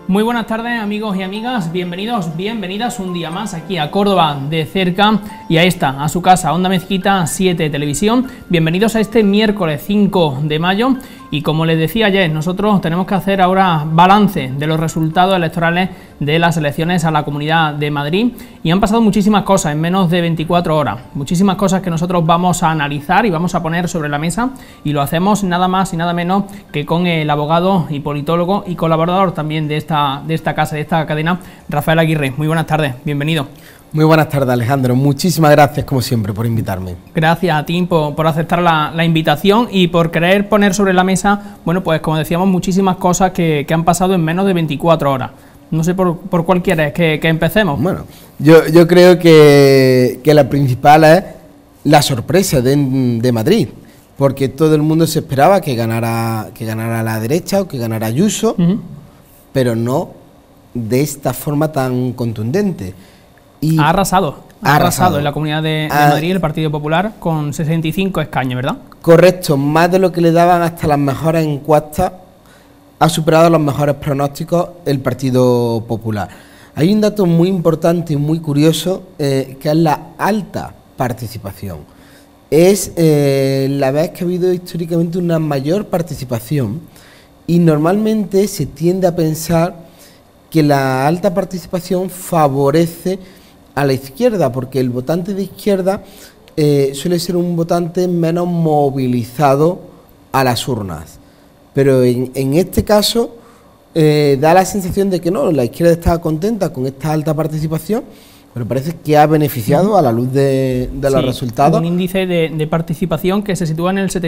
Muy buenas tardes, amigos y amigas, bienvenidos, bienvenidas un día más aquí a Córdoba de cerca y a esta, a su casa, Onda Mezquita 7 Televisión. Bienvenidos a este miércoles 5 de mayo y como les decía ayer, nosotros tenemos que hacer ahora balance de los resultados electorales de las elecciones a la Comunidad de Madrid y han pasado muchísimas cosas en menos de 24 horas, muchísimas cosas que nosotros vamos a analizar y vamos a poner sobre la mesa y lo hacemos nada más y nada menos que con el abogado y politólogo y colaborador también de esta casa, de esta cadena, Rafael Aguirre. Muy buenas tardes, bienvenido. Muy buenas tardes, Alejandro. Muchísimas gracias, como siempre, por invitarme. Gracias a ti por aceptar la invitación y por querer poner sobre la mesa, bueno, pues como decíamos, muchísimas cosas que han pasado en menos de 24 horas. No sé por cuál quieres que empecemos. Bueno, yo creo que la principal es la sorpresa de Madrid, porque todo el mundo se esperaba que ganara la derecha o que ganara Ayuso, pero no de esta forma tan contundente. Y ha arrasado en la Comunidad de Madrid el Partido Popular con 65 escaños, ¿verdad? Correcto, más de lo que le daban hasta las mejores encuestas, ha superado los mejores pronósticos el Partido Popular. Hay un dato muy importante y muy curioso, que es la alta participación. Es la vez que ha habido históricamente una mayor participación y normalmente se tiende a pensar que la alta participación favorece a la izquierda, porque el votante de izquierda suele ser un votante menos movilizado a las urnas. Pero en este caso da la sensación de que no, la izquierda está contenta con esta alta participación, pero parece que ha beneficiado a la luz de los resultados. Un índice de participación que se sitúa en el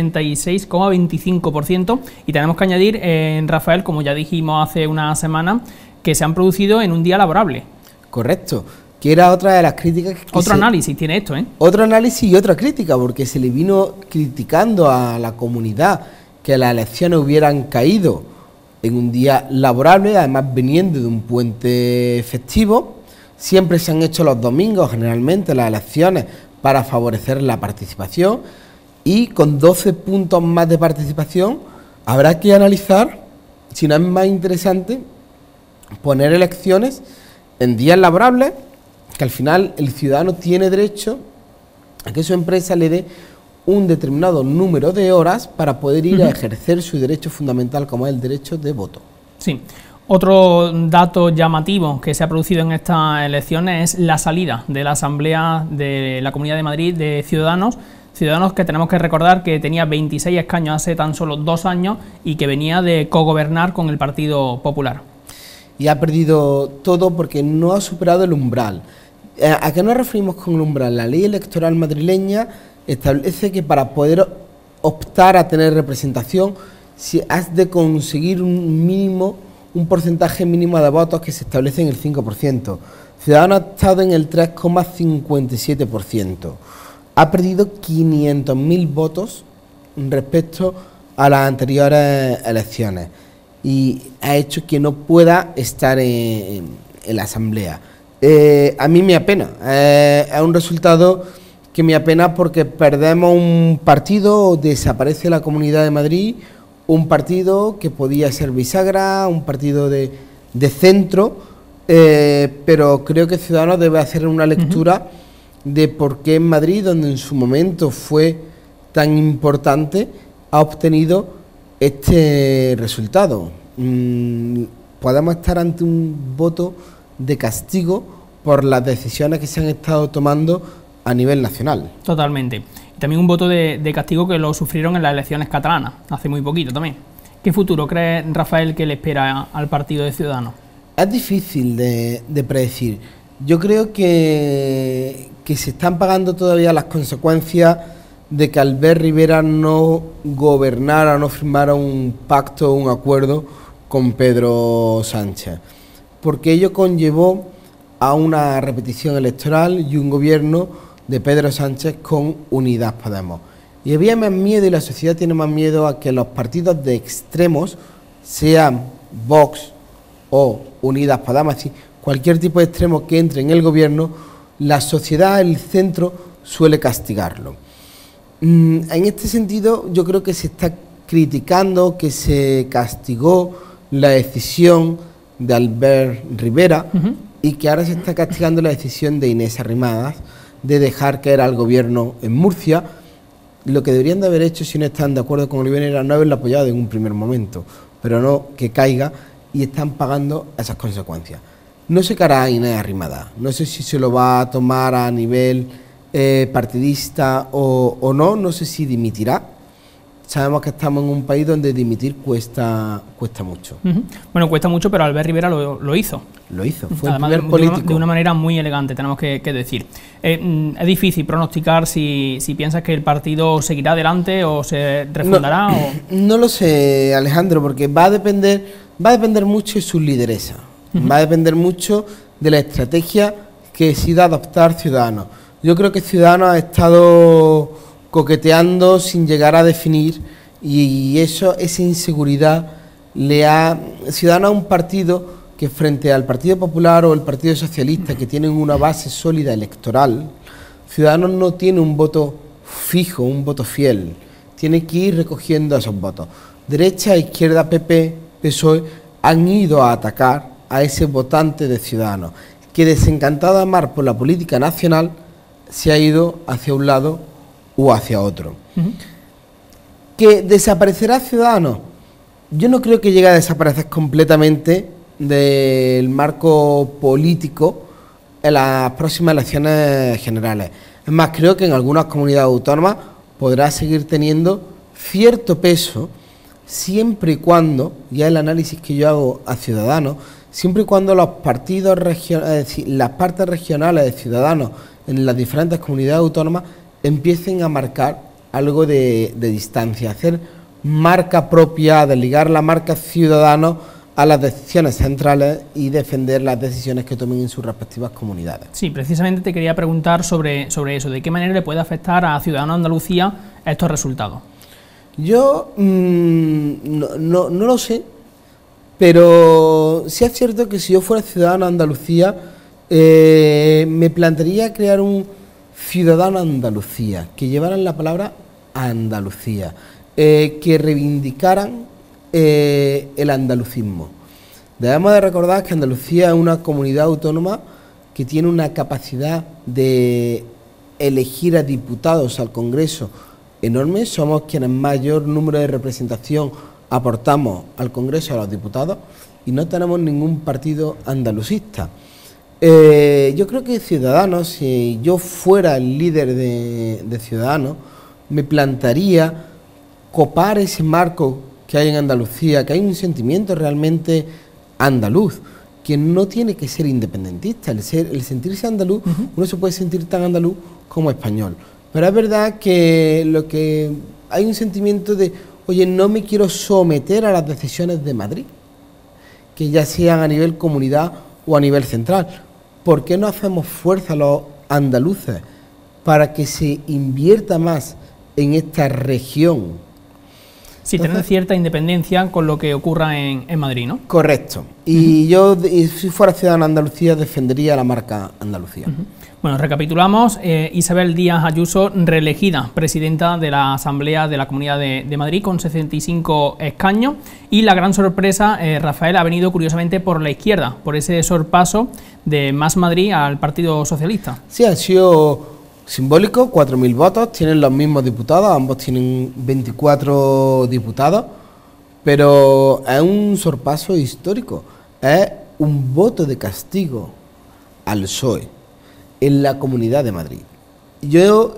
76,25% y tenemos que añadir, Rafael, como ya dijimos hace una semana, que se han producido en un día laborable. Correcto, que era otra de las críticas que otro análisis tiene esto, ¿eh? Otro análisis y otra crítica, porque se le vino criticando a la comunidad que las elecciones hubieran caído en un día laborable, además viniendo de un puente festivo. Siempre se han hecho los domingos, generalmente, las elecciones para favorecer la participación y con 12 puntos más de participación habrá que analizar, si no es más interesante, poner elecciones en días laborables, que al final el ciudadano tiene derecho a que su empresa le dé un determinado número de horas para poder ir a ejercer su derecho fundamental, como es el derecho de voto. Sí. Otro dato llamativo que se ha producido en estas elecciones es la salida de la Asamblea de la Comunidad de Madrid de Ciudadanos que tenemos que recordar que tenía 26 escaños hace tan solo 2 años y que venía de cogobernar con el Partido Popular. Y ha perdido todo porque no ha superado el umbral. ¿A qué nos referimos con el umbral? La ley electoral madrileña establece que para poder optar a tener representación, si has de conseguir un porcentaje mínimo de votos que se establece en el 5%. Ciudadanos ha estado en el 3,57%. Ha perdido 500.000 votos respecto a las anteriores elecciones y ha hecho que no pueda estar en la Asamblea. A mí me apena, es un resultado que me apena porque perdemos un partido, desaparece la Comunidad de Madrid, un partido que podía ser bisagra, un partido de centro, pero creo que Ciudadanos debe hacer una lectura de por qué en Madrid, donde en su momento fue tan importante, ha obtenido este resultado. Podemos estar ante un voto de castigo por las decisiones que se han estado tomando a nivel nacional. Totalmente. También un voto de castigo que lo sufrieron en las elecciones catalanas, hace muy poquito también. ¿Qué futuro cree, Rafael, que le espera al partido de Ciudadanos? Es difícil de predecir. Yo creo que se están pagando todavía las consecuencias de que Albert Rivera no gobernara, no firmara un pacto, un acuerdo con Pedro Sánchez, porque ello conllevó a una repetición electoral y un gobierno de Pedro Sánchez con Unidas Podemos. Y había más miedo, y la sociedad tiene más miedo, a que los partidos de extremos, sean Vox o Unidas Podemos, cualquier tipo de extremo que entre en el gobierno, la sociedad, el centro, suele castigarlo. En este sentido, yo creo que se está criticando que se castigó la decisión de Albert Rivera, y que ahora se está castigando la decisión de Inés Arrimadas de dejar caer al gobierno en Murcia. Lo que deberían de haber hecho, si no están de acuerdo con Oliver, era no haberlo apoyado en un primer momento, pero no que caiga, y están pagando esas consecuencias. No sé qué hará Inés Arrimadas, no sé si se lo va a tomar a nivel partidista o no, no sé si dimitirá. Sabemos que estamos en un país donde dimitir cuesta mucho. Bueno, cuesta mucho, pero Albert Rivera lo hizo. Lo hizo, fue además, el primer político. De una manera muy elegante, tenemos que decir. Es difícil pronosticar si piensas que el partido seguirá adelante o se refundará. No lo sé, Alejandro, porque va a depender mucho de su lideresa. Va a depender mucho de la estrategia que decida adoptar Ciudadanos. Yo creo que Ciudadanos ha estado coqueteando sin llegar a definir, y esa inseguridad Ciudadanos es un partido que, frente al Partido Popular o el Partido Socialista, que tienen una base sólida electoral, Ciudadanos no tiene un voto fijo, un voto fiel, tiene que ir recogiendo esos votos. Derecha, izquierda, PP, PSOE han ido a atacar a ese votante de Ciudadanos, que, desencantado de amar por la política nacional, se ha ido hacia un lado o hacia otro. ¿Que desaparecerá Ciudadanos? Yo no creo que llegue a desaparecer completamente del marco político en las próximas elecciones generales. Es más, creo que en algunas comunidades autónomas podrá seguir teniendo cierto peso, siempre y cuando, ya el análisis que yo hago a Ciudadanos, siempre y cuando los partidos regionales, es decir, las partes regionales de Ciudadanos en las diferentes comunidades autónomas empiecen a marcar algo de distancia, hacer marca propia, desligar la marca Ciudadanos a las decisiones centrales y defender las decisiones que tomen en sus respectivas comunidades. Sí, precisamente te quería preguntar sobre eso, ¿de qué manera le puede afectar a Ciudadanos Andalucía estos resultados? Yo no lo sé, pero sí es cierto que si yo fuera Ciudadano Andalucía, me plantearía crear un Ciudadano Andalucía, que llevaran la palabra Andalucía, que reivindicaran el andalucismo. Debemos de recordar que Andalucía es una comunidad autónoma que tiene una capacidad de elegir a diputados al Congreso enorme. Somos quienes mayor número de representación aportamos al Congreso, a los diputados, y no tenemos ningún partido andalucista. Yo creo que Ciudadanos, si yo fuera el líder de Ciudadanos, me plantaría copar ese marco que hay en Andalucía, que hay un sentimiento realmente andaluz, que no tiene que ser independentista. El sentirse andaluz, uno se puede sentir tan andaluz como español. Pero es verdad que hay un sentimiento de, oye, no me quiero someter a las decisiones de Madrid, que ya sean a nivel comunidad o a nivel central. ¿Por qué no hacemos fuerza los andaluces para que se invierta más en esta región? Sí, tener cierta independencia con lo que ocurra en Madrid, ¿no? Correcto. Y yo, si fuera Ciudadano Andalucía, defendería la marca Andalucía. Bueno, recapitulamos. Isabel Díaz Ayuso, reelegida presidenta de la Asamblea de la Comunidad de Madrid con 65 escaños. Y la gran sorpresa, Rafael, ha venido curiosamente por la izquierda, por ese sorpaso de Más Madrid al Partido Socialista. Sí, ha sido simbólico, 4.000 votos, tienen los mismos diputados, ambos tienen 24 diputados, pero es un sorpaso histórico, es un voto de castigo al PSOE en la Comunidad de Madrid. Yo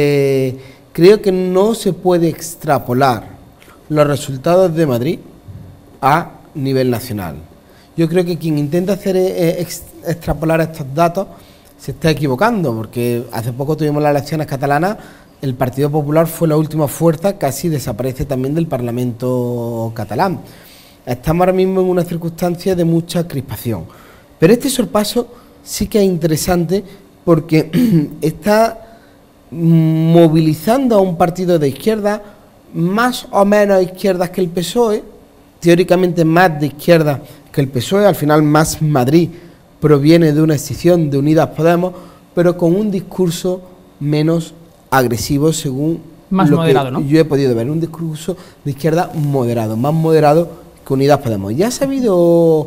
creo que no se puede extrapolar los resultados de Madrid a nivel nacional. Yo creo que quien intenta hacer extrapolar estos datos se está equivocando, porque hace poco tuvimos las elecciones catalanas, el Partido Popular fue la última fuerza, casi desaparece también del Parlamento catalán. Estamos ahora mismo en una circunstancia de mucha crispación. Pero este sorpaso sí que es interesante porque está movilizando a un partido de izquierda, más o menos izquierdas que el PSOE, teóricamente más de izquierda que el PSOE, al final Más Madrid proviene de una escisión de Unidas Podemos, pero con un discurso menos agresivo, según más lo moderado, que ¿no? Yo he podido ver, un discurso de izquierda moderado, más moderado que Unidas Podemos. Ya ha sabido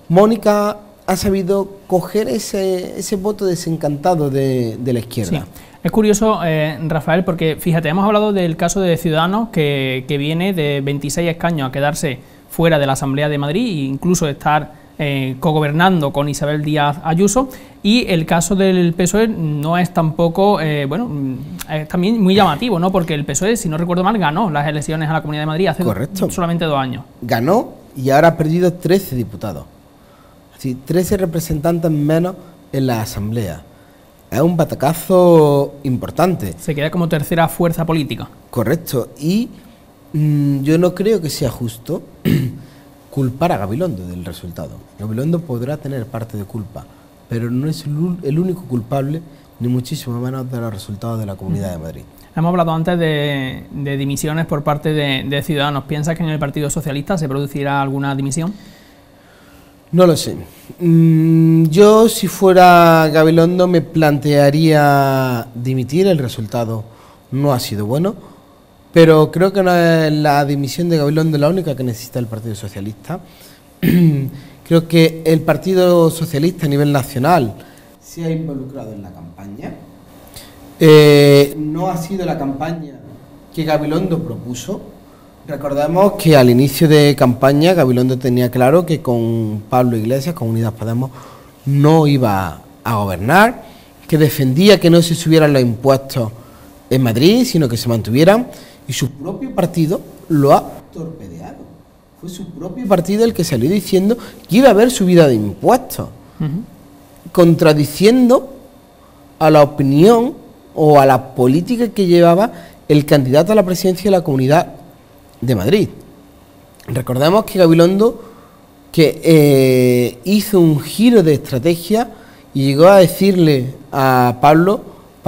Mónica ha sabido coger ese voto desencantado de la izquierda. Sí. Es curioso, Rafael, porque fíjate, hemos hablado del caso de Ciudadanos que viene de 26 escaños a quedarse fuera de la Asamblea de Madrid e incluso estar cogobernando con Isabel Díaz Ayuso, y el caso del PSOE no es tampoco, bueno, es también muy llamativo, ¿no? Porque el PSOE, si no recuerdo mal, ganó las elecciones a la Comunidad de Madrid hace solamente 2 años. Ganó y ahora ha perdido 13 diputados, así 13 representantes menos en la Asamblea. Es un batacazo importante. Se queda como tercera fuerza política. Correcto, y yo no creo que sea justo culpar a Gabilondo del resultado. Gabilondo podrá tener parte de culpa, pero no es el único culpable, ni muchísimo menos de los resultados de la Comunidad de Madrid. Hemos hablado antes de dimisiones por parte de Ciudadanos. ¿Piensas que en el Partido Socialista se producirá alguna dimisión? No lo sé. Yo, si fuera Gabilondo, me plantearía dimitir. El resultado no ha sido bueno, pero creo que no es la dimisión de Gabilondo la única que necesita el Partido Socialista. Creo que el Partido Socialista a nivel nacional se ha involucrado en la campaña. No ha sido la campaña que Gabilondo propuso. Recordemos que al inicio de campaña Gabilondo tenía claro que con Pablo Iglesias, con Unidas Podemos, no iba a gobernar, que defendía que no se subieran los impuestos en Madrid, sino que se mantuvieran, y su propio partido lo ha torpedeado. Fue su propio partido el que salió diciendo que iba a haber subida de impuestos, contradiciendo a la opinión o a la política que llevaba el candidato a la presidencia de la Comunidad de Madrid. Recordemos que Gabilondo hizo un giro de estrategia y llegó a decirle a Pablo,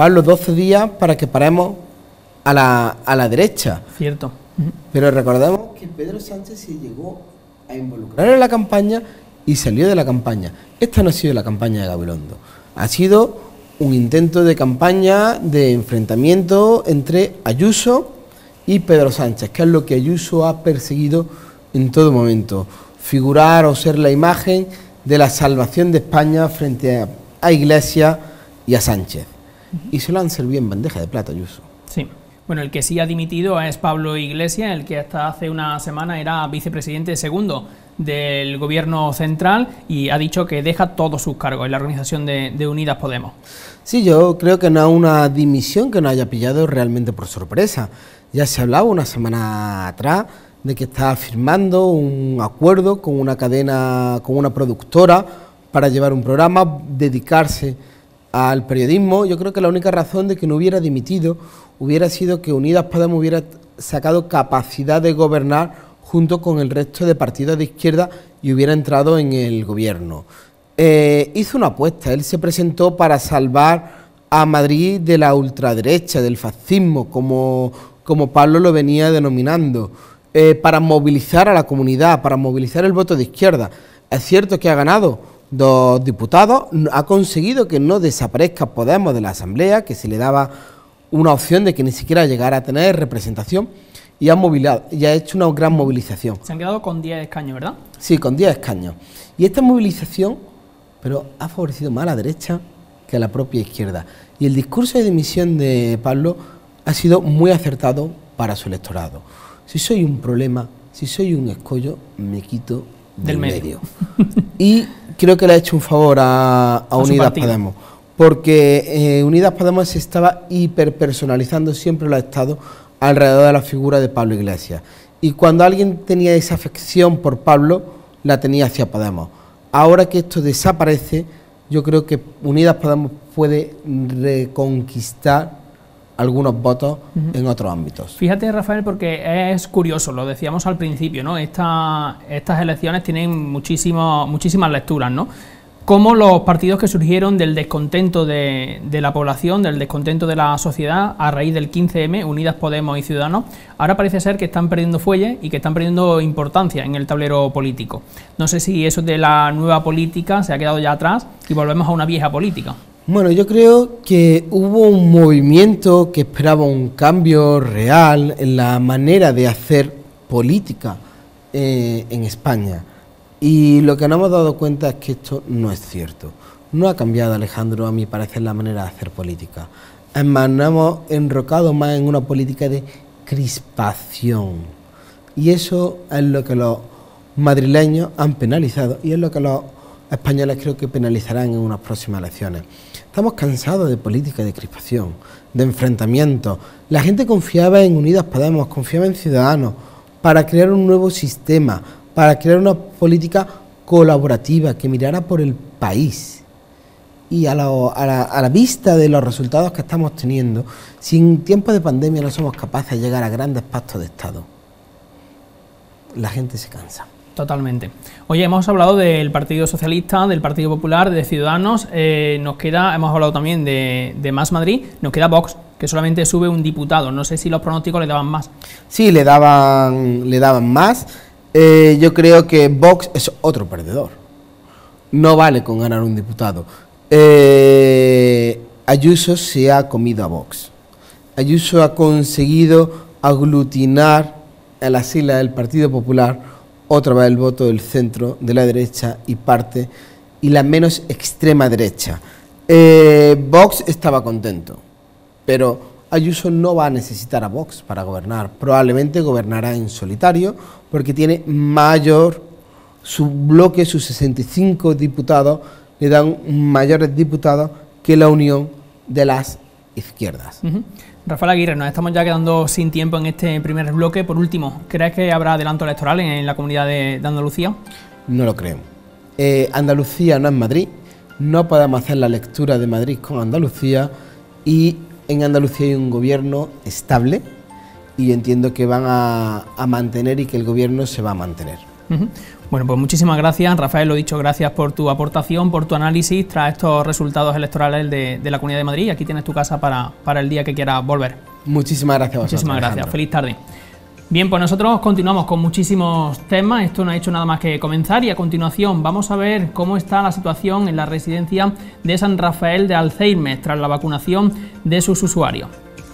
12 días para que paremos a la derecha. Cierto. Pero recordemos que Pedro Sánchez se llegó a involucrar en la campaña y salió de la campaña. Esta no ha sido la campaña de Gabilondo, ha sido un intento de campaña de enfrentamiento entre Ayuso y Pedro Sánchez, que es lo que Ayuso ha perseguido en todo momento: figurar o ser la imagen de la salvación de España frente a Iglesias y a Sánchez. Y se lo han servido en bandeja de plata, Ayuso. Sí. Bueno, el que sí ha dimitido es Pablo Iglesias, el que hasta hace una semana era vicepresidente segundo del Gobierno central, y ha dicho que deja todos sus cargos en la organización de Unidas Podemos. Sí, yo creo que no es una dimisión que nos haya pillado realmente por sorpresa. Ya se hablaba una semana atrás de que estaba firmando un acuerdo con una cadena, con una productora, para llevar un programa, dedicarse al periodismo. Yo creo que la única razón de que no hubiera dimitido hubiera sido que Unidas Podemos hubiera sacado capacidad de gobernar junto con el resto de partidos de izquierda y hubiera entrado en el gobierno. Hizo una apuesta, él se presentó para salvar a Madrid de la ultraderecha, del fascismo, como Pablo lo venía denominando, para movilizar a la comunidad, para movilizar el voto de izquierda. Es cierto que ha ganado 2 diputados, ha conseguido que no desaparezca Podemos de la Asamblea, que se le daba una opción de que ni siquiera llegara a tener representación, y ha hecho una gran movilización. Se han quedado con 10 escaños, ¿verdad? Sí, con 10 escaños. Y esta movilización, pero ha favorecido más a la derecha que a la propia izquierda. Y el discurso de dimisión de Pablo ha sido muy acertado para su electorado. Si soy un problema, si soy un escollo, me quito del medio. Y creo que le ha hecho un favor a Unidas Podemos, porque Unidas Podemos se estaba hiperpersonalizando, siempre lo ha estado, alrededor de la figura de Pablo Iglesias. Y cuando alguien tenía esa afección por Pablo, la tenía hacia Podemos. Ahora que esto desaparece, yo creo que Unidas Podemos puede reconquistar algunos votos en otros ámbitos. Fíjate, Rafael, porque es curioso, lo decíamos al principio, ¿no? Estas elecciones tienen muchísimas lecturas, ¿no? Cómo los partidos que surgieron del descontento de la población, del descontento de la sociedad a raíz del 15M, Unidas Podemos y Ciudadanos, ahora parece ser que están perdiendo fuelle y que están perdiendo importancia en el tablero político. No sé si eso de la nueva política se ha quedado ya atrás y volvemos a una vieja política. Bueno, yo creo que hubo un movimiento que esperaba un cambio real en la manera de hacer política en España. Y lo que nos hemos dado cuenta es que esto no es cierto. No ha cambiado, Alejandro, a mi parecer, la manera de hacer política. Es más, nos hemos enrocado más en una política de crispación. Y eso es lo que los madrileños han penalizado y es lo que los españoles creo que penalizarán en unas próximas elecciones. Estamos cansados de política de crispación, de enfrentamientos. La gente confiaba en Unidas Podemos, confiaba en Ciudadanos para crear un nuevo sistema, para crear una política colaborativa que mirara por el país. Y a la vista de los resultados que estamos teniendo, si en tiempos de pandemia no somos capaces de llegar a grandes pactos de Estado, la gente se cansa. Totalmente. Oye, hemos hablado del Partido Socialista, del Partido Popular, de Ciudadanos, hemos hablado también de Más Madrid, nos queda Vox, que solamente sube un diputado. No sé si los pronósticos le daban más. Sí, le daban más. Yo creo que Vox es otro perdedor. No vale con ganar un diputado. Ayuso se ha comido a Vox. Ayuso ha conseguido aglutinar a las siglas del Partido Popular otra vez el voto del centro, de la derecha y la menos extrema derecha. Vox estaba contento, pero Ayuso no va a necesitar a Vox para gobernar. Probablemente gobernará en solitario porque tiene mayor, su bloque, sus 65 diputados, le dan mayores diputados que la unión de las izquierdas. Rafael Aguirre, nos estamos ya quedando sin tiempo en este primer bloque. Por último, ¿crees que habrá adelanto electoral en la comunidad de Andalucía? No lo creo. Andalucía no es Madrid, no podemos hacer la lectura de Madrid con Andalucía y en Andalucía hay un gobierno estable y entiendo que van a mantener y que el gobierno se va a mantener. Bueno, pues muchísimas gracias, Rafael, lo dicho, gracias por tu aportación, por tu análisis tras estos resultados electorales de la Comunidad de Madrid. Aquí tienes tu casa para el día que quieras volver. Muchísimas gracias a vosotros. Muchísimas gracias, feliz tarde. Bien, pues nosotros continuamos con muchísimos temas, esto no ha hecho nada más que comenzar y a continuación vamos a ver cómo está la situación en la residencia de San Rafael de Alzheimer tras la vacunación de sus usuarios.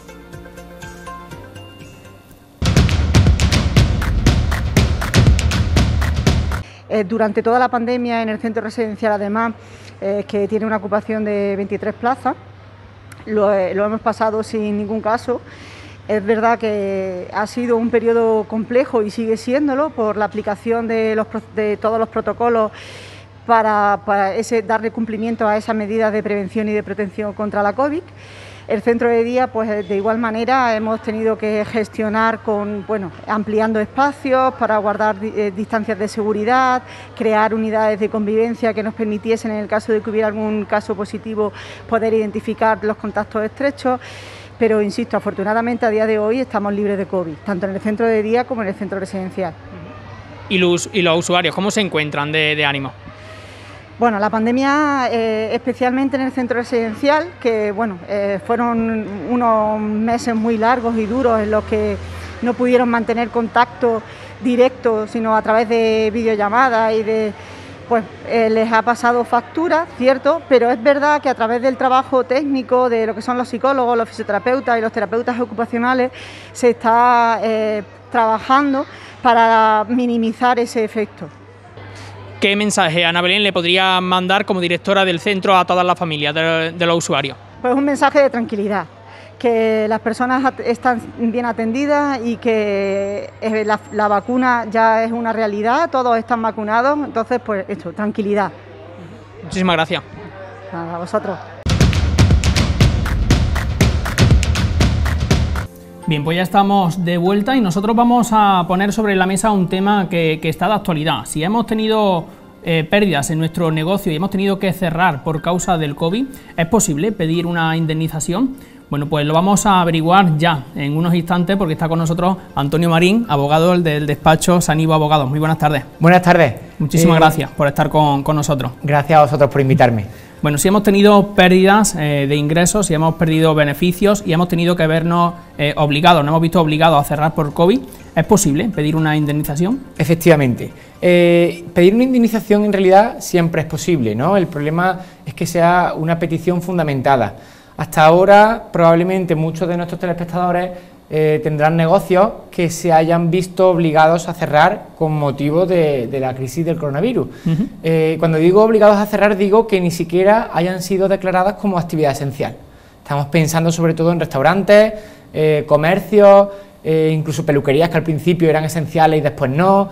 Durante toda la pandemia en el centro residencial, además, que tiene una ocupación de 23 plazas, lo hemos pasado sin ningún caso. Es verdad que ha sido un periodo complejo y sigue siéndolo por la aplicación de todos los protocolos para darle cumplimiento a esas medidas de prevención y de protección contra la COVID. El centro de día, pues de igual manera, hemos tenido que gestionar ampliando espacios para guardar distancias de seguridad, crear unidades de convivencia que nos permitiesen, en el caso de que hubiera algún caso positivo, poder identificar los contactos estrechos. Pero, insisto, afortunadamente a día de hoy estamos libres de COVID, tanto en el centro de día como en el centro residencial. ¿Y los usuarios cómo se encuentran de ánimo? Bueno, la pandemia, especialmente en el centro residencial, que fueron unos meses muy largos y duros en los que no pudieron mantener contacto directo, sino a través de videollamadas y les ha pasado factura, cierto, pero es verdad que a través del trabajo técnico de lo que son los psicólogos, los fisioterapeutas y los terapeutas ocupacionales se está trabajando para minimizar ese efecto. ¿Qué mensaje, Ana Belén, le podría mandar como directora del centro a todas las familias de los usuarios? Pues un mensaje de tranquilidad, que las personas están bien atendidas y que la vacuna ya es una realidad, todos están vacunados, entonces pues esto, tranquilidad. Muchísimas gracias. Nada, a vosotros. Bien, pues ya estamos de vuelta y nosotros vamos a poner sobre la mesa un tema que está de actualidad. Si hemos tenido pérdidas en nuestro negocio y hemos tenido que cerrar por causa del COVID, ¿es posible pedir una indemnización? Bueno, pues lo vamos a averiguar ya en unos instantes porque está con nosotros Antonio Marín, abogado del despacho Sanivo Abogados. Muy buenas tardes. Buenas tardes. Muchísimas gracias por estar con nosotros. Gracias a vosotros por invitarme. Bueno, si hemos tenido pérdidas de ingresos, si hemos perdido beneficios y hemos tenido que vernos obligados, nos hemos visto obligados a cerrar por COVID, ¿es posible pedir una indemnización? Efectivamente. Pedir una indemnización en realidad siempre es posible, ¿no? El problema es que sea una petición fundamentada. Hasta ahora, probablemente muchos de nuestros telespectadores tendrán negocios que se hayan visto obligados a cerrar con motivo de la crisis del coronavirus. Cuando digo obligados a cerrar, digo que ni siquiera hayan sido declaradas como actividad esencial. Estamos pensando sobre todo en restaurantes, comercios, incluso peluquerías que al principio eran esenciales y después no,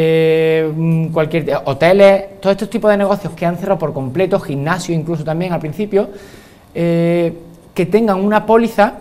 hoteles, todos estos tipos de negocios que han cerrado por completo, gimnasio incluso también al principio, que tengan una póliza.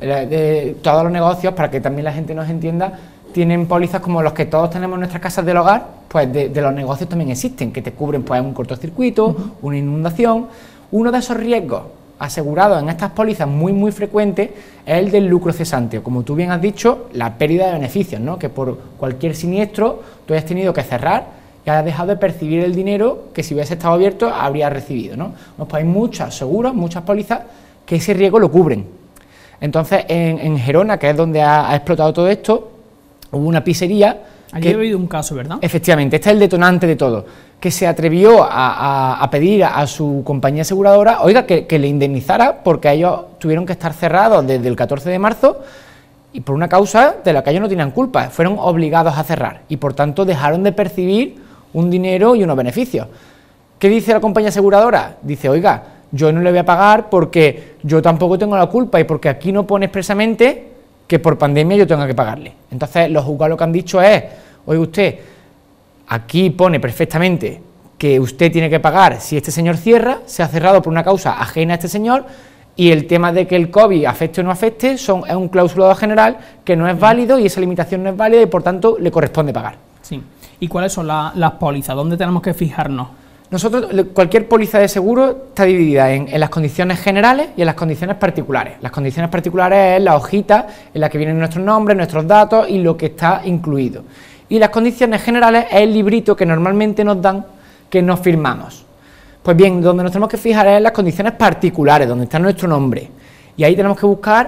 De todos los negocios, para que también la gente nos entienda, tienen pólizas como los que todos tenemos en nuestras casas del hogar, pues de los negocios también existen, que te cubren pues un cortocircuito, una inundación. Uno de esos riesgos asegurados en estas pólizas muy frecuentes es el del lucro cesante, o como tú bien has dicho, la pérdida de beneficios, ¿no? Que por cualquier siniestro tú hayas tenido que cerrar y hayas dejado de percibir el dinero que si hubiese estado abierto habrías recibido, ¿no? Pues hay muchos seguros, muchas pólizas que ese riesgo lo cubren. Entonces, en Gerona, que es donde ha explotado todo esto, hubo una pizzería... Aquí he oído un caso, ¿verdad? Efectivamente, este es el detonante de todo, que se atrevió a pedir a su compañía aseguradora, oiga, que le indemnizara, porque ellos tuvieron que estar cerrados desde el 14 de marzo, y por una causa de la que ellos no tenían culpa, fueron obligados a cerrar, y por tanto dejaron de percibir un dinero y unos beneficios. ¿Qué dice la compañía aseguradora? Dice, oiga, yo no le voy a pagar porque yo tampoco tengo la culpa y porque aquí no pone expresamente que por pandemia yo tenga que pagarle. Entonces los juzgados lo que han dicho es, oye usted, aquí pone perfectamente que usted tiene que pagar si este señor cierra, se ha cerrado por una causa ajena a este señor, y el tema de que el COVID afecte o no afecte es un clausulado general que no es válido y esa limitación no es válida y por tanto le corresponde pagar. Sí. ¿Y cuáles son las pólizas? ¿Dónde tenemos que fijarnos? Nosotros, cualquier póliza de seguro está dividida en las condiciones generales y en las condiciones particulares. Las condiciones particulares es la hojita en la que vienen nuestros nombres, nuestros datos y lo que está incluido. Y las condiciones generales es el librito que normalmente nos dan, que nos firmamos. Pues bien, donde nos tenemos que fijar es en las condiciones particulares, donde está nuestro nombre. Y ahí tenemos que buscar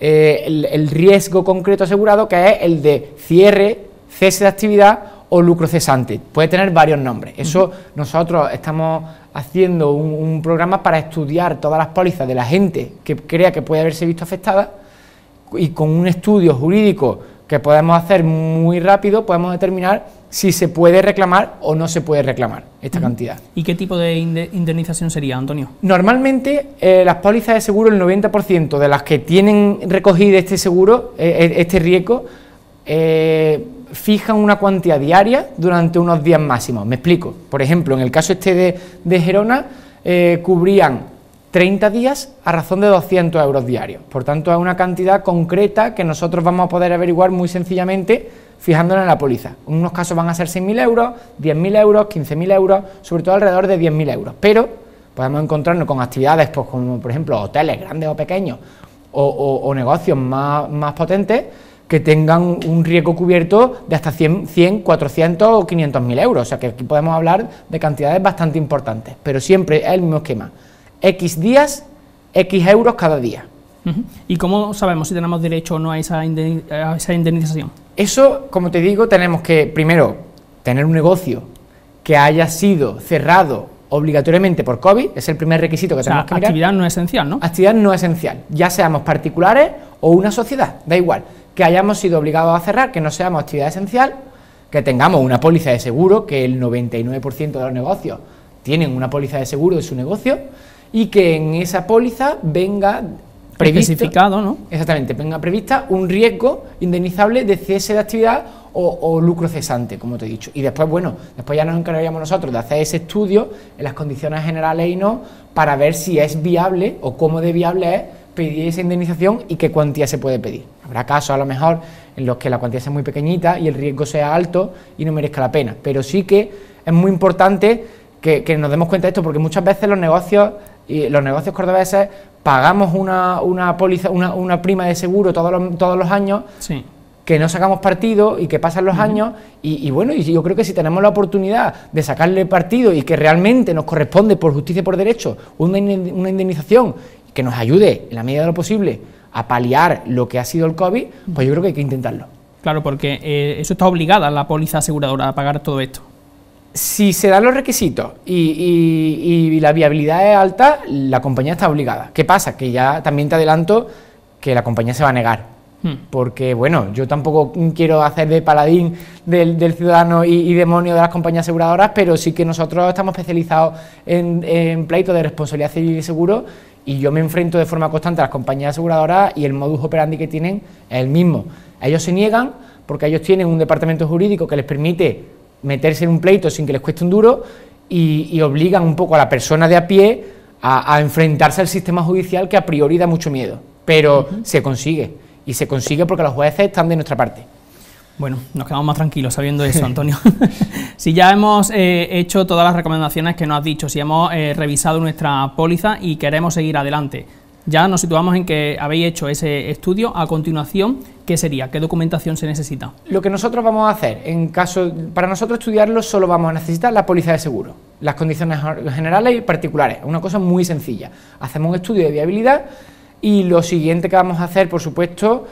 el riesgo concreto asegurado, que es el de cierre, cese de actividad o lucro cesante. Puede tener varios nombres. Eso nosotros estamos haciendo un programa para estudiar todas las pólizas de la gente que crea que puede haberse visto afectada, y con un estudio jurídico que podemos hacer muy rápido podemos determinar si se puede reclamar o no se puede reclamar esta cantidad. ¿Y qué tipo de indemnización sería, Antonio? Normalmente las pólizas de seguro, el 90% de las que tienen recogido este seguro, este riesgo, fijan una cuantía diaria durante unos días máximos. Me explico. Por ejemplo, en el caso este de Gerona, cubrían 30 días a razón de 200 euros diarios. Por tanto, es una cantidad concreta que nosotros vamos a poder averiguar muy sencillamente fijándola en la póliza. En unos casos van a ser 6.000 euros, 10.000 euros, 15.000 euros, sobre todo alrededor de 10.000 euros. Pero podemos encontrarnos con actividades pues, como por ejemplo hoteles grandes o pequeños o negocios más potentes que tengan un riesgo cubierto de hasta 100, 400 o 500.000 euros. O sea que aquí podemos hablar de cantidades bastante importantes, pero siempre es el mismo esquema. X días, X euros cada día. ¿Y cómo sabemos si tenemos derecho o no a esa indemnización? Eso, como te digo, tenemos que, primero, tener un negocio que haya sido cerrado obligatoriamente por COVID, es el primer requisito que tenemos que mirar. Actividad no esencial, ¿no? Actividad no esencial, ya seamos particulares o una sociedad, da igual, que hayamos sido obligados a cerrar, que no seamos actividad esencial, que tengamos una póliza de seguro, que el 99% de los negocios tienen una póliza de seguro de su negocio, y que en esa póliza venga previsto, especificado, ¿no? Exactamente, venga prevista un riesgo indemnizable de cese de actividad o lucro cesante, como te he dicho. Y después, bueno, después ya nos encargaríamos nosotros de hacer ese estudio en las condiciones generales y no, para ver si es viable o cómo de viable es pedir esa indemnización y qué cuantía se puede pedir. Habrá casos a lo mejor en los que la cuantía sea muy pequeñita y el riesgo sea alto y no merezca la pena, pero sí que es muy importante que nos demos cuenta de esto, porque muchas veces los negocios cordobeses pagamos una póliza, una prima de seguro todos los años, sí, que no sacamos partido y que pasan los años y bueno, y yo creo que si tenemos la oportunidad de sacarle partido y que realmente nos corresponde por justicia y por derecho una indemnización que nos ayude en la medida de lo posible a paliar lo que ha sido el COVID, pues yo creo que hay que intentarlo. Claro, porque eso está obligada la póliza aseguradora a pagar todo esto. Si se dan los requisitos y la viabilidad es alta, la compañía está obligada. ¿Qué pasa? Que ya también te adelanto que la compañía se va a negar. Porque, bueno, yo tampoco quiero hacer de paladín del ciudadano y demonio de las compañías aseguradoras, pero sí que nosotros estamos especializados en pleitos de responsabilidad civil y seguro, y yo me enfrento de forma constante a las compañías aseguradoras y el modus operandi que tienen es el mismo. Ellos se niegan porque ellos tienen un departamento jurídico que les permite meterse en un pleito sin que les cueste un duro y obligan un poco a la persona de a pie a enfrentarse al sistema judicial, que a priori da mucho miedo, pero se consigue. Y se consigue porque los jueces están de nuestra parte. Bueno, nos quedamos más tranquilos sabiendo eso, Antonio. Si ya hemos hecho todas las recomendaciones que nos has dicho, si hemos revisado nuestra póliza y queremos seguir adelante, ya nos situamos en que habéis hecho ese estudio. A continuación, ¿qué sería? ¿Qué documentación se necesita? Lo que nosotros vamos a hacer, para nosotros estudiarlo, solo vamos a necesitar la póliza de seguro, las condiciones generales y particulares, una cosa muy sencilla. Hacemos un estudio de viabilidad. Y lo siguiente que vamos a hacer, por supuesto,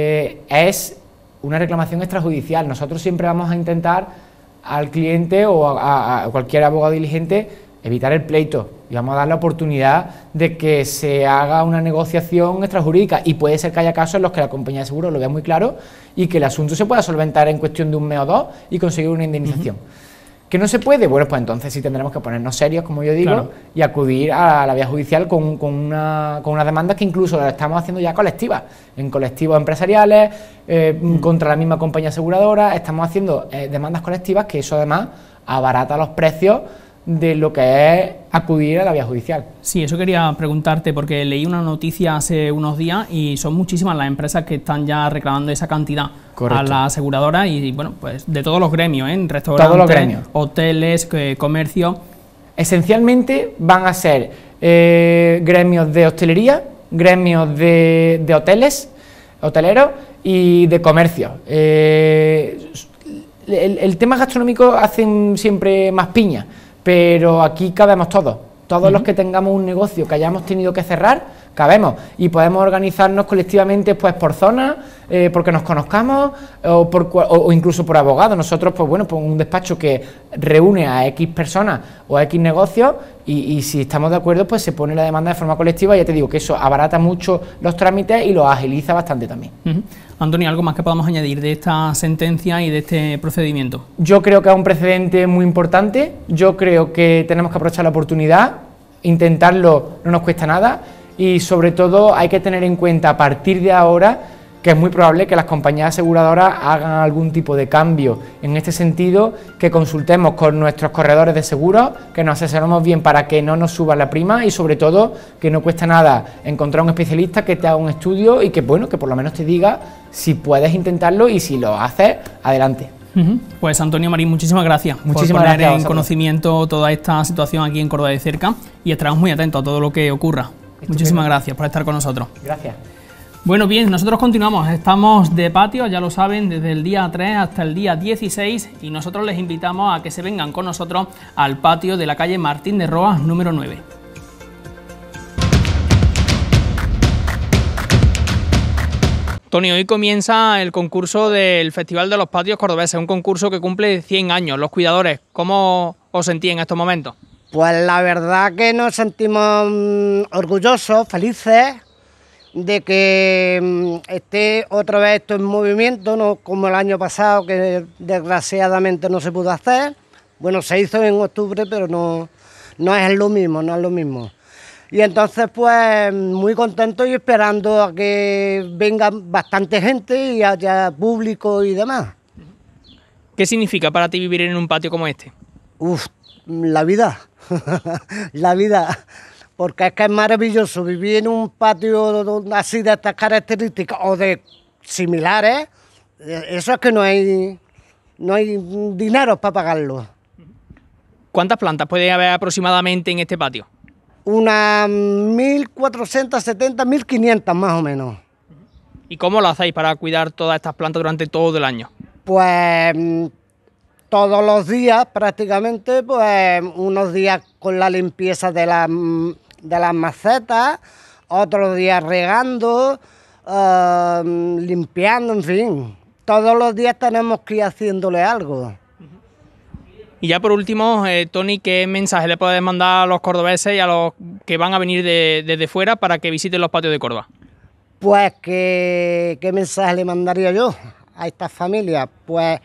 es una reclamación extrajudicial. Nosotros siempre vamos a intentar al cliente o a cualquier abogado diligente evitar el pleito, y vamos a dar la oportunidad de que se haga una negociación extrajurídica, y puede ser que haya casos en los que la compañía de seguros lo vea muy claro y que el asunto se pueda solventar en cuestión de un mes o dos y conseguir una indemnización. ¿Que no se puede? Bueno, pues entonces sí tendremos que ponernos serios, como yo digo, claro, y acudir a la vía judicial con una demanda que incluso la estamos haciendo ya colectiva, en colectivos empresariales, contra la misma compañía aseguradora. Estamos haciendo demandas colectivas, que eso además abarata los precios de lo que es acudir a la vía judicial. Sí, eso quería preguntarte, porque leí una noticia hace unos días y son muchísimas las empresas que están ya reclamando esa cantidad. Correcto. A la aseguradora, y bueno, pues de todos los gremios, restaurantes, todos los gremios, hoteles, comercio. Esencialmente van a ser gremios de hostelería, gremios de hoteleros y de comercio. El tema gastronómico hacen siempre más piña, pero aquí cabemos todos. Todos los que tengamos un negocio que hayamos tenido que cerrar, cabemos, y podemos organizarnos colectivamente, pues por zonas, porque nos conozcamos, o incluso por abogados. Nosotros, pues bueno, pues un despacho que reúne a X personas o a X negocios, y si estamos de acuerdo, pues se pone la demanda de forma colectiva. Ya te digo que eso abarata mucho los trámites y los agiliza bastante también. Antonio, ¿algo más que podamos añadir de esta sentencia y de este procedimiento? Yo creo que es un precedente muy importante. Yo creo que tenemos que aprovechar la oportunidad, intentarlo no nos cuesta nada, y sobre todo hay que tener en cuenta a partir de ahora que es muy probable que las compañías aseguradoras hagan algún tipo de cambio en este sentido, que consultemos con nuestros corredores de seguros, que nos asesoremos bien para que no nos suba la prima, y sobre todo que no cuesta nada encontrar un especialista que te haga un estudio y que, bueno, que por lo menos te diga si puedes intentarlo, y si lo haces, adelante. Pues Antonio Marín, muchísimas gracias por poner en conocimiento toda esta situación aquí en Córdoba de cerca, y estaremos muy atentos a todo lo que ocurra. Muchísimas gracias por estar con nosotros. Gracias. Bueno, bien, nosotros continuamos, estamos de patio, ya lo saben, desde el día 3 hasta el día 16, y nosotros les invitamos a que se vengan con nosotros al patio de la calle Martín de Roas, número 9. Tony, hoy comienza el concurso del Festival de los Patios Cordobeses, un concurso que cumple 100 años. Los cuidadores, ¿cómo os sentís en estos momentos? Pues la verdad que nos sentimos orgullosos, felices de que esté otra vez esto en movimiento, no como el año pasado, que desgraciadamente no se pudo hacer. Bueno, se hizo en octubre, pero no es lo mismo, Y entonces, pues, muy contento y esperando a que venga bastante gente y haya público y demás. ¿Qué significa para ti vivir en un patio como este? La vida, la vida. Porque es que es maravilloso vivir en un patio así de estas características o de similares. Eso es que no hay dinero para pagarlo. ¿Cuántas plantas puede haber aproximadamente en este patio? Unas 1.470, 1.500 más o menos. ¿Y cómo lo hacéis para cuidar todas estas plantas durante todo el año? Pues todos los días prácticamente, pues unos días con la limpieza de las macetas, otros días regando, limpiando, en fin. Todos los días tenemos que ir haciéndole algo. Y ya por último, Tony, ¿qué mensaje le puedes mandar a los cordobeses y a los que van a venir desde fuera para que visiten los patios de Córdoba? Pues, ¿qué mensaje le mandaría yo a estas familias? Pues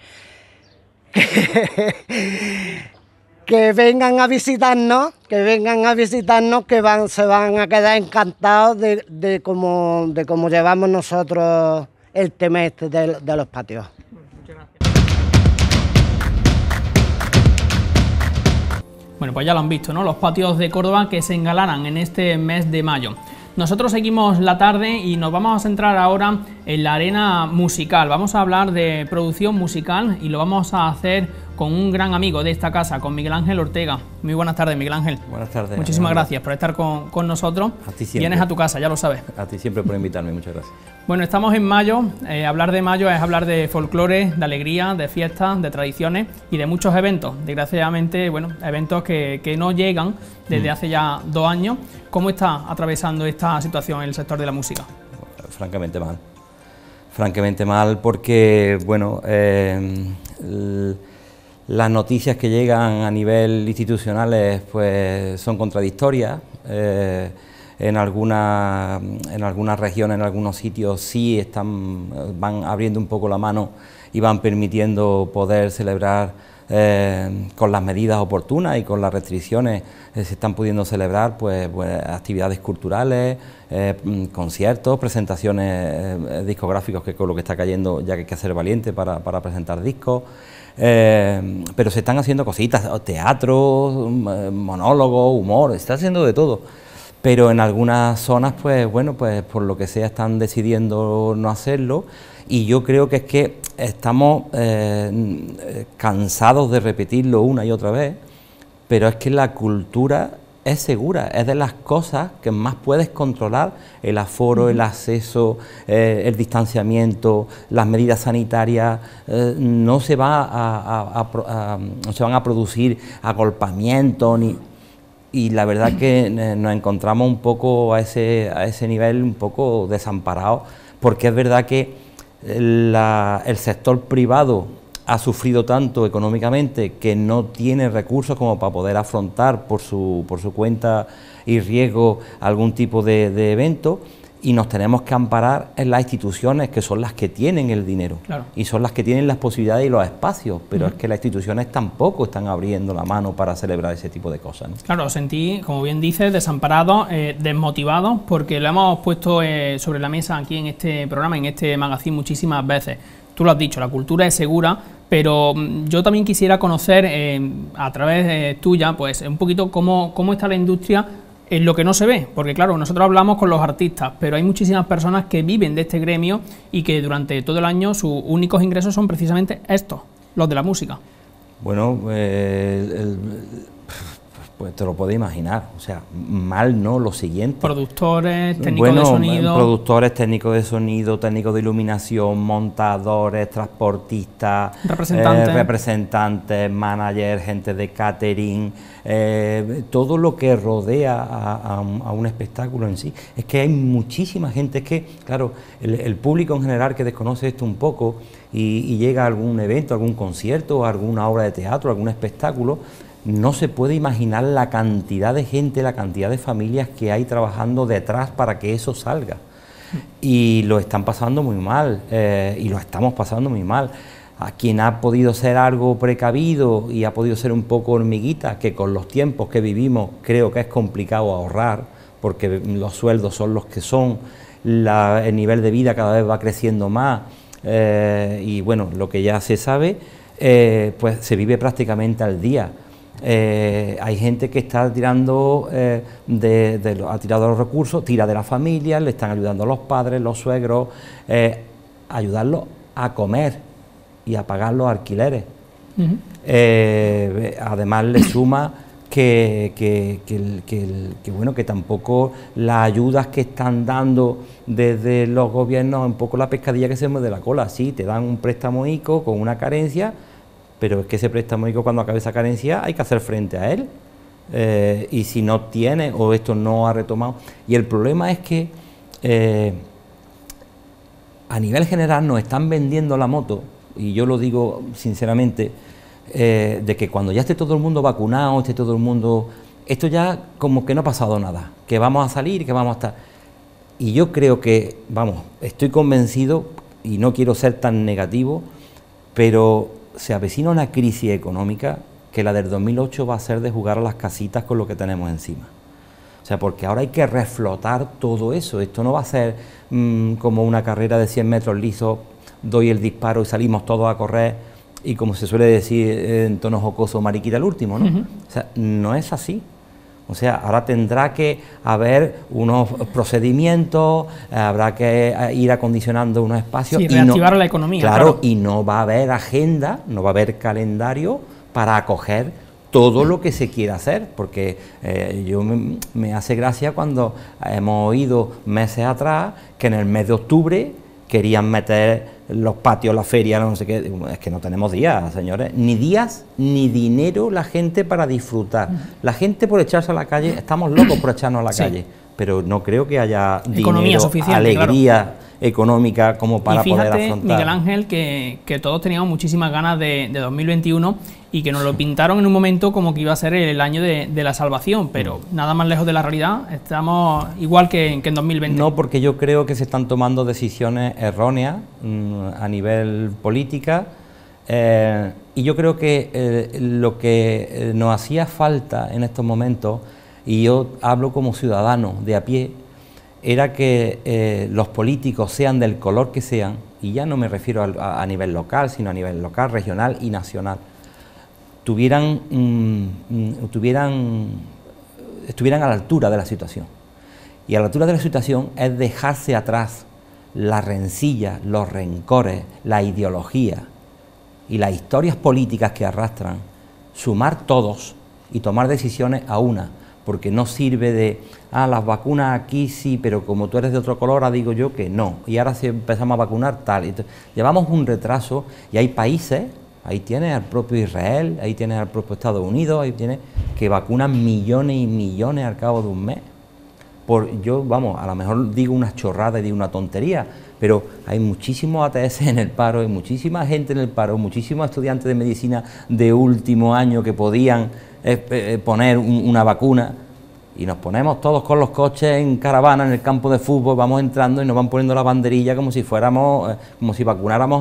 que vengan a visitarnos, que se van a quedar encantados de cómo llevamos nosotros el tema este de los patios. Muchas gracias. Bueno, pues ya lo han visto, ¿no? Los patios de Córdoba que se engalanan en este mes de mayo. Nosotros seguimos la tarde y nos vamos a centrar ahora en la arena musical. Vamos a hablar de producción musical y lo vamos a hacer con un gran amigo de esta casa, con Miguel Ángel Ortega. Muy buenas tardes, Miguel Ángel. Buenas tardes. Muchísimas gracias por estar con nosotros. A ti siempre. Vienes a tu casa, ya lo sabes. A ti siempre por invitarme, muchas gracias. Bueno, estamos en mayo. Hablar de mayo es hablar de folclore, de alegría, de fiestas, de tradiciones y de muchos eventos. Desgraciadamente, bueno, eventos que no llegan desde hace ya 2 años. ¿Cómo está atravesando esta situación el sector de la música? Francamente mal. Francamente mal porque, bueno, las noticias que llegan a nivel institucional pues son contradictorias. En algunas regiones, en algunos sitios sí van abriendo un poco la mano y van permitiendo poder celebrar con las medidas oportunas y con las restricciones. Se están pudiendo celebrar pues actividades culturales, conciertos, presentaciones discográficas, que con lo que está cayendo ya que hay que ser valiente para presentar discos. Pero se están haciendo cositas, teatro, monólogos, humor, se está haciendo de todo. Pero en algunas zonas, pues bueno, pues por lo que sea están decidiendo no hacerlo, y yo creo que es que estamos cansados de repetirlo una y otra vez, pero es que la cultura es segura, es de las cosas que más puedes controlar: el aforo, el acceso, el distanciamiento, las medidas sanitarias. No se van a producir agolpamientos ni... Y la verdad que nos encontramos un poco a ese nivel, un poco desamparados, porque es verdad que el sector privado ha sufrido tanto económicamente que no tiene recursos como para poder afrontar por su cuenta y riesgo algún tipo de evento, y nos tenemos que amparar en las instituciones, que son las que tienen el dinero, claro, y son las que tienen las posibilidades y los espacios, pero es que las instituciones tampoco están abriendo la mano para celebrar ese tipo de cosas, ¿no? Claro, os sentí, como bien dices, desamparados, desmotivados, porque lo hemos puesto sobre la mesa aquí en este programa, en este magazine, muchísimas veces. Tú lo has dicho, la cultura es segura, pero yo también quisiera conocer, a través tuya, pues un poquito cómo está la industria en lo que no se ve, porque claro, nosotros hablamos con los artistas, pero hay muchísimas personas que viven de este gremio y que durante todo el año sus únicos ingresos son precisamente estos, los de la música. Bueno, pues te lo puedes imaginar, o sea, mal no, lo siguiente. Productores, técnicos de sonido. Productores, técnicos de sonido, técnicos de iluminación, montadores, transportistas, representantes, managers, gente de catering, todo lo que rodea a un espectáculo en sí. Es que hay muchísima gente, es que, claro, el público en general que desconoce esto un poco y llega a algún evento, algún concierto, alguna obra de teatro, algún espectáculo, no se puede imaginar la cantidad de gente, la cantidad de familias que hay trabajando detrás para que eso salga. Y lo están pasando muy mal, y lo estamos pasando muy mal. A quien ha podido ser algo precavido y ha podido ser un poco hormiguita, que con los tiempos que vivimos creo que es complicado ahorrar, porque los sueldos son los que son, el nivel de vida cada vez va creciendo más, y bueno, lo que ya se sabe, pues se vive prácticamente al día. Hay gente que está tirando, ha tirado los recursos, tira de la familia, le están ayudando a los padres, los suegros, ayudarlos a comer y a pagar los alquileres. Además le suma que bueno, que tampoco las ayudas que están dando desde los gobiernos, un poco la pescadilla que se mueve de la cola. Sí, te dan un préstamo ICO con una carencia, pero es que ese préstamo ICO, cuando acabe esa carencia, hay que hacer frente a él. Y si no tiene, o esto no ha retomado. Y el problema es que a nivel general nos están vendiendo la moto, y yo lo digo sinceramente, de que cuando ya esté todo el mundo vacunado, esté todo el mundo... Esto ya como que no ha pasado nada, que vamos a salir, que vamos a estar... Y yo creo que, vamos, estoy convencido, y no quiero ser tan negativo, pero se avecina una crisis económica que la del 2008 va a ser de jugar a las casitas con lo que tenemos encima. O sea, porque ahora hay que reflotar todo eso. Esto no va a ser como una carrera de 100 metros lisos, doy el disparo y salimos todos a correr, y como se suele decir en tono jocoso, mariquita el último, ¿no? O sea, no es así. O sea, ahora tendrá que haber unos procedimientos, habrá que ir acondicionando unos espacios. Sí, reactivar la economía. Claro, y no va a haber agenda, no va a haber calendario para acoger todo lo que se quiera hacer, porque me hace gracia cuando hemos oído meses atrás que en el mes de octubre querían meter los patios, la feria, no sé qué. Es que no tenemos días, señores, ni días ni dinero la gente para disfrutar. La gente por echarse a la calle, estamos locos por echarnos a la calle, pero no creo que haya economía dinero, alegría económica como para poder afrontar. Miguel Ángel, que todos teníamos muchísimas ganas de 2021 y que nos lo pintaron en un momento como que iba a ser el año de la salvación, pero nada más lejos de la realidad, estamos igual que en 2020. No, porque yo creo que se están tomando decisiones erróneas a nivel política, y yo creo que lo que nos hacía falta en estos momentos, y yo hablo como ciudadano de a pie, era que los políticos, sean del color que sean, y ya no me refiero a nivel local, sino a nivel local, regional y nacional, estuvieran a la altura de la situación. Y a la altura de la situación es dejarse atrás la rencilla, los rencores, la ideología y las historias políticas que arrastran, sumar todos y tomar decisiones a una, porque no sirve de, las vacunas aquí sí, pero como tú eres de otro color, ahora digo yo que no, y ahora si empezamos a vacunar tal. Entonces, llevamos un retraso y hay países, ahí tienes al propio Israel, ahí tienes al propio Estados Unidos, ahí tienes que vacunan millones y millones al cabo de un mes. A lo mejor digo una chorrada y digo una tontería, pero hay muchísimos ATS en el paro, hay muchísima gente en el paro, muchísimos estudiantes de medicina de último año que podían poner una vacuna, y nos ponemos todos con los coches en caravana en el campo de fútbol, vamos entrando y nos van poniendo la banderilla como si fuéramos, como si vacunáramos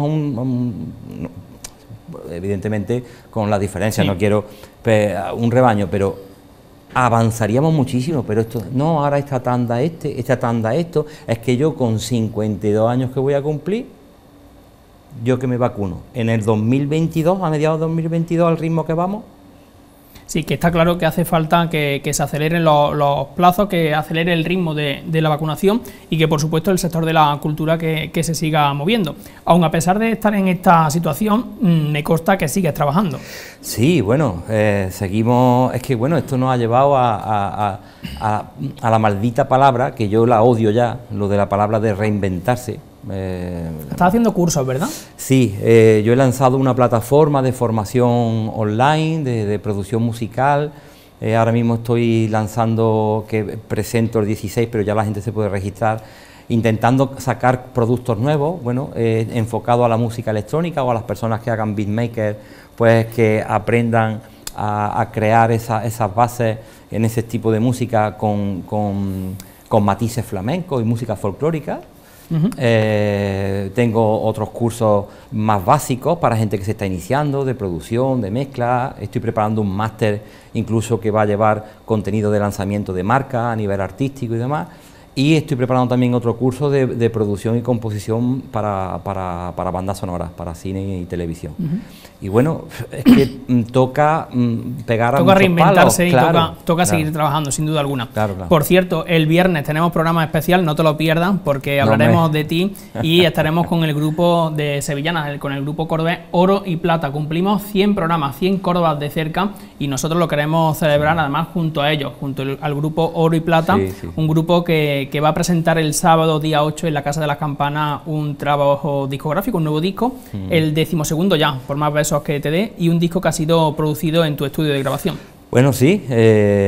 evidentemente con la diferencia, sí. No quiero un rebaño, pero avanzaríamos muchísimo, pero esto, no, ahora esta tanda esto, es que yo con 52 años que voy a cumplir, yo que me vacuno, en el 2022, a mediados de 2022, al ritmo que vamos. Sí, que está claro que hace falta que se aceleren los plazos, que acelere el ritmo de la vacunación y que, por supuesto, el sector de la cultura que se siga moviendo. Aun a pesar de estar en esta situación, me consta que sigues trabajando. Sí, bueno, seguimos... Es que, bueno, esto nos ha llevado a la maldita palabra, que yo la odio ya, lo de la palabra de reinventarse. Estás haciendo cursos, ¿verdad? Sí, yo he lanzado una plataforma de formación online, de producción musical. Ahora mismo estoy lanzando, que presento el 16, pero ya la gente se puede registrar, intentando sacar productos nuevos, bueno, enfocado a la música electrónica o a las personas que hagan beatmaker, pues que aprendan a crear esas bases en ese tipo de música con matices flamencos y música folclórica. Tengo otros cursos más básicos para gente que se está iniciando, de producción, de mezcla. Estoy preparando un máster incluso que va a llevar contenido de lanzamiento de marca a nivel artístico y demás. Y estoy preparando también otro curso de producción y composición para bandas sonoras, para cine y televisión. Y bueno, es que toca pegar a muchos reinventarse palos, y claro, toca seguir trabajando, sin duda alguna. Claro. Por cierto, el viernes tenemos programa especial, no te lo pierdas, porque hablaremos de ti y estaremos con el grupo de sevillanas, con el grupo cordobés Oro y Plata. Cumplimos 100 programas, 100 Córdobas de cerca, y nosotros lo queremos celebrar además junto a ellos, junto al grupo Oro y Plata, un grupo que va a presentar el sábado día 8 en la Casa de las Campanas un trabajo discográfico, un nuevo disco, el 12º ya, por más besos que te dé, y un disco que ha sido producido en tu estudio de grabación. Bueno, sí,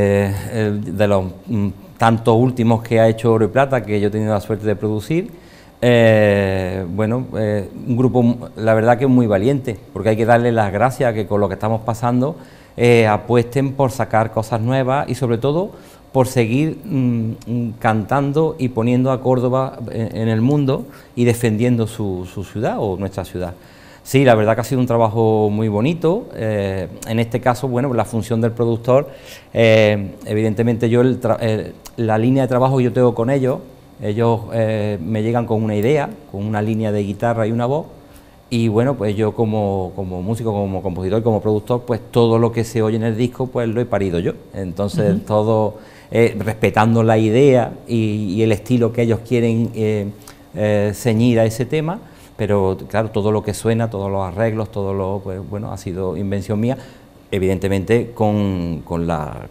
de los tantos últimos que ha hecho Oro y Plata, que yo he tenido la suerte de producir, un grupo, la verdad que muy valiente, porque hay que darle las gracias que con lo que estamos pasando apuesten por sacar cosas nuevas y sobre todo por seguir cantando y poniendo a Córdoba en el mundo y defendiendo su ciudad o nuestra ciudad. Sí, la verdad que ha sido un trabajo muy bonito. En este caso, bueno, la función del productor, evidentemente yo la línea de trabajo que yo tengo con ellos me llegan con una idea, con una línea de guitarra y una voz, y bueno, pues yo como músico, como compositor, como productor, pues todo lo que se oye en el disco, pues lo he parido yo. Entonces todo respetando la idea y el estilo que ellos quieren ceñir a ese tema. Pero claro, todo lo que suena, todos los arreglos, pues bueno, ha sido invención mía, evidentemente con la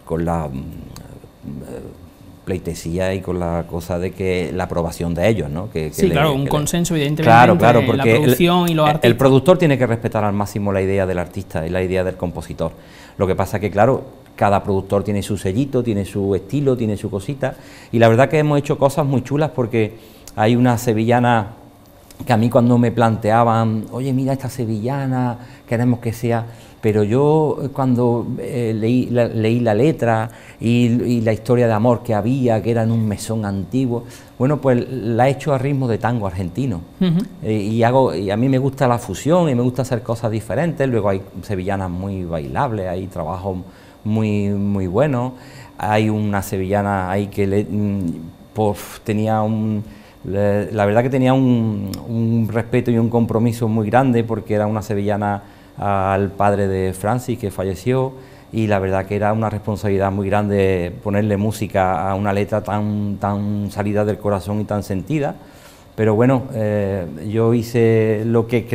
pleitesía y con la cosa de que la aprobación de ellos, ¿no? Sí, claro, un consenso evidentemente claro, entre la producción y los artistas. El productor tiene que respetar al máximo la idea del artista y la idea del compositor. Lo que pasa que, claro, cada productor tiene su sellito, tiene su estilo, tiene su cosita, y la verdad que hemos hecho cosas muy chulas porque hay una sevillana que a mí cuando me planteaban, oye, mira esta sevillana, queremos que sea... Pero yo cuando leí la letra y la historia de amor que había, que era en un mesón antiguo, bueno, pues la he hecho a ritmo de tango argentino. Y a mí me gusta la fusión y me gusta hacer cosas diferentes. Luego hay sevillanas muy bailables, hay trabajos muy, muy buenos. Hay una sevillana ahí que tenía la verdad que tenía un respeto y un compromiso muy grande porque era una sevillana al padre de Francis que falleció, y la verdad que era una responsabilidad muy grande ponerle música a una letra tan salida del corazón y tan sentida. Pero bueno, yo hice lo que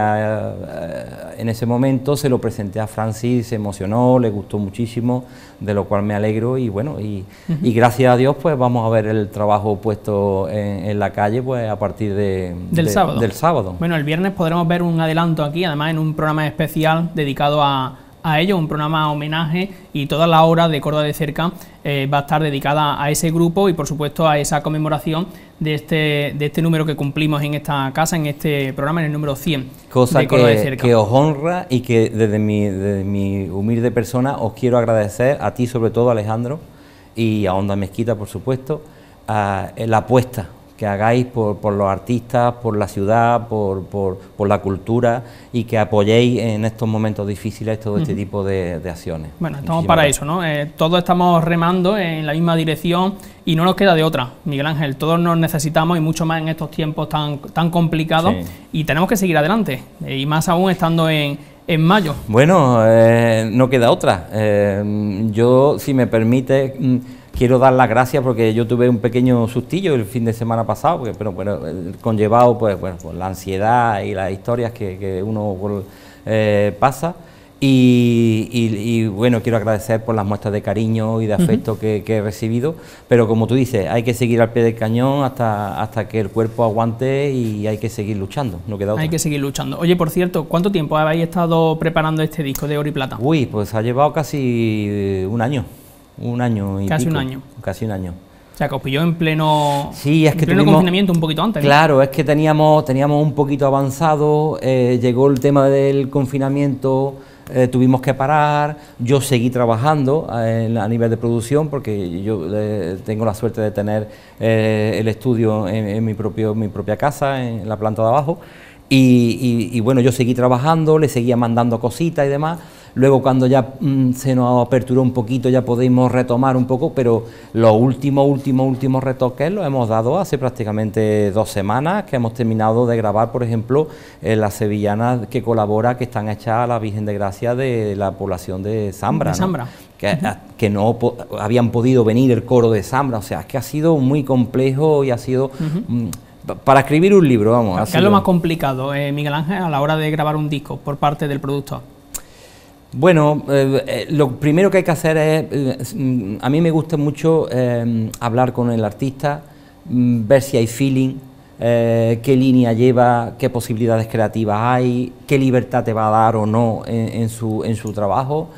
creía en ese momento, se lo presenté a Francis, se emocionó, le gustó muchísimo, de lo cual me alegro, y bueno, y gracias a Dios pues vamos a ver el trabajo puesto en la calle pues a partir del sábado. Bueno, el viernes podremos ver un adelanto aquí, además en un programa especial dedicado a ello, un programa homenaje, y toda la hora de Córdoba de cerca va a estar dedicada a ese grupo y por supuesto a esa conmemoración de este número que cumplimos en esta casa, en este programa, en el número 100. Cosa de Córdoba de cerca, que os honra y que desde mi humilde persona os quiero agradecer a ti, sobre todo Alejandro, y a Onda Mezquita, por supuesto, la apuesta que hagáis por los artistas, por la ciudad, por la cultura, y que apoyéis en estos momentos difíciles todo este tipo de acciones. Bueno, estamos para eso, ¿no? Todos estamos remando en la misma dirección y no nos queda de otra, Miguel Ángel. Todos nos necesitamos, y mucho más en estos tiempos tan complicados, y tenemos que seguir adelante, y más aún estando en mayo. Bueno, no queda otra. Yo, si me permite, quiero dar las gracias porque yo tuve un pequeño sustillo el fin de semana pasado, pero bueno, conllevado pues por la ansiedad y las historias que uno pasa, y bueno, quiero agradecer por las muestras de cariño y de afecto que he recibido, pero como tú dices, hay que seguir al pie del cañón hasta que el cuerpo aguante, y hay que seguir luchando, no queda otra. Hay que seguir luchando. Oye, por cierto, ¿cuánto tiempo habéis estado preparando este disco de Oro y Plata? Uy, pues ha llevado casi un año. Casi un año. Casi un año. O sea, que os pilló en pleno, sí, es que pleno confinamiento un poquito antes, ¿no? Claro, es que teníamos un poquito avanzado, llegó el tema del confinamiento, tuvimos que parar, yo seguí trabajando a nivel de producción porque yo tengo la suerte de tener el estudio en mi propia casa, en la planta de abajo, y bueno, yo seguí trabajando, le seguía mandando cositas y demás. Luego cuando ya se nos aperturó un poquito ya pudimos retomar un poco, pero los últimos retoques los hemos dado hace prácticamente 2 semanas, que hemos terminado de grabar, por ejemplo, las sevillanas que colabora, que están hechas a la Virgen de Gracia de la población de Zambra, ¿no? Que no habían podido venir el coro de Zambra, o sea, es que ha sido muy complejo y ha sido... para escribir un libro, vamos. ¿Qué es lo más complicado, Miguel Ángel, a la hora de grabar un disco por parte del productor? Bueno, lo primero que hay que hacer es, a mí me gusta mucho hablar con el artista, ver si hay feeling, qué línea lleva, qué posibilidades creativas hay, qué libertad te va a dar o no en su trabajo,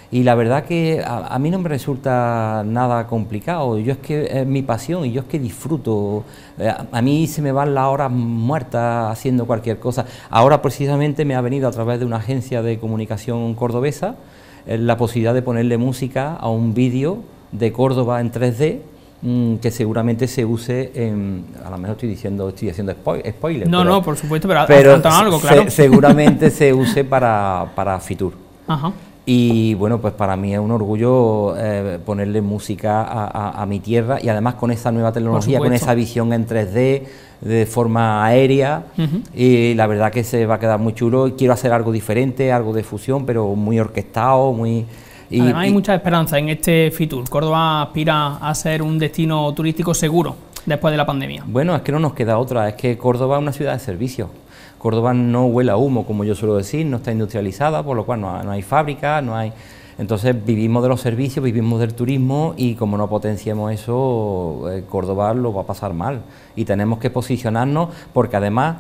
Y la verdad que a mí no me resulta nada complicado, yo es que es mi pasión y yo es que disfruto, a mí se me van las horas muertas haciendo cualquier cosa. Ahora precisamente me ha venido a través de una agencia de comunicación cordobesa la posibilidad de ponerle música a un vídeo de Córdoba en 3D, que seguramente se use a lo mejor estoy haciendo spoiler. No, no, por supuesto, pero algo, claro. Seguramente se use para Fitur. Ajá. Y bueno, pues para mí es un orgullo ponerle música a mi tierra, y además con esa nueva tecnología, con esa visión en 3D, de forma aérea, y la verdad que se va a quedar muy chulo. Y quiero hacer algo diferente, algo de fusión, pero muy orquestado, muy... Además hay mucha esperanza en este Fitur. Córdoba aspira a ser un destino turístico seguro después de la pandemia. Bueno, es que no nos queda otra, es que Córdoba es una ciudad de servicios. Córdoba no huele a humo, como yo suelo decir, no está industrializada, por lo cual no hay fábricas, no hay... Entonces vivimos de los servicios, vivimos del turismo, y como no potenciemos eso, Córdoba lo va a pasar mal. Y tenemos que posicionarnos, porque además...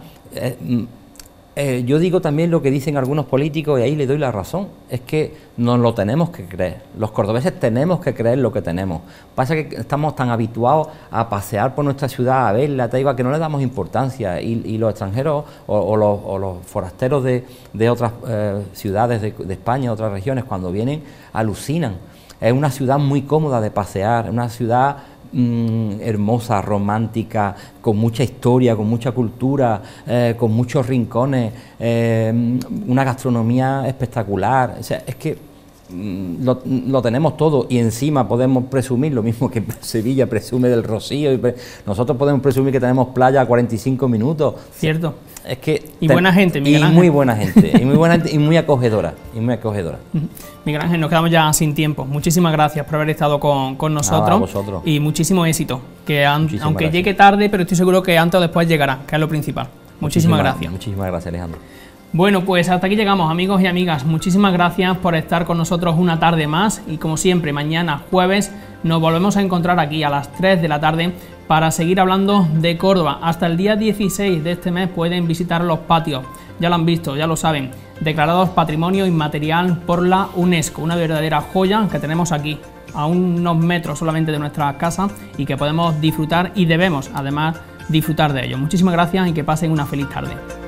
yo digo también lo que dicen algunos políticos, y ahí le doy la razón, es que nos lo tenemos que creer, los cordobeses tenemos que creer lo que tenemos. Pasa que estamos tan habituados a pasear por nuestra ciudad, a verla, que no le damos importancia, y los extranjeros o los forasteros de otras ciudades de España, otras regiones, cuando vienen, alucinan. Es una ciudad muy cómoda de pasear, una ciudad hermosa, romántica, con mucha historia, con mucha cultura, con muchos rincones, una gastronomía espectacular. O sea, es que lo tenemos todo, y encima podemos presumir lo mismo que Sevilla presume del Rocío, y nosotros podemos presumir que tenemos playa a 45 minutos. Cierto. Es que buena gente, Miguel Ángel. Muy buena gente, y muy buena gente, y muy acogedora, Miguel Ángel, nos quedamos ya sin tiempo. Muchísimas gracias por haber estado con nosotros. Nada, vosotros. Y muchísimo éxito, que aunque gracias. Llegue tarde, pero estoy seguro que antes o después llegará, que es lo principal. Muchísimas gracias. Muchísimas gracias, Alejandro. Bueno, pues hasta aquí llegamos, amigos y amigas. Muchísimas gracias por estar con nosotros una tarde más, y como siempre, mañana jueves nos volvemos a encontrar aquí a las 3 de la tarde para seguir hablando de Córdoba. Hasta el día 16 de este mes pueden visitar los patios, ya lo han visto, ya lo saben, declarados Patrimonio Inmaterial por la UNESCO, una verdadera joya que tenemos aquí, a unos metros solamente de nuestra casa, y que podemos disfrutar, y debemos además disfrutar de ello. Muchísimas gracias y que pasen una feliz tarde.